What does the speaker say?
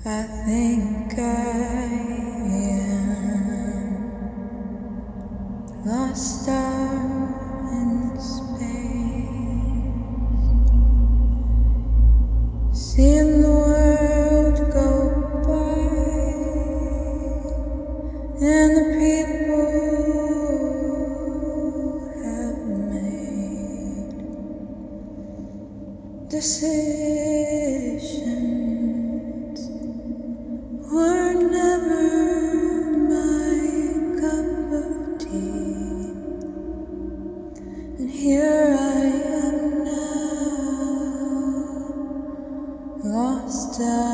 I think I am lost out in space, seeing the world go by and the people have made decisions were never my cup of tea, and here I am now, lost out.